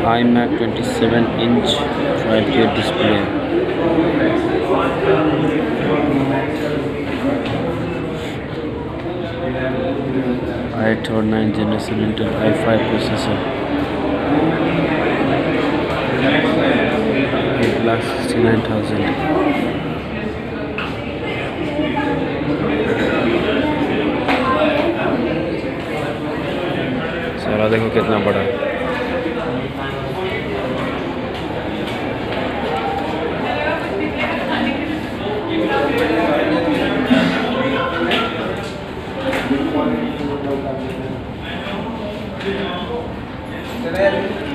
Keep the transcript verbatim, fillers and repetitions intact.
iMac twenty-seven inch five K display. i Thor nine generation Intel i five processor. eight lakh sixty-nine thousand. सारा देखो कितना बड़ा है। Gracias.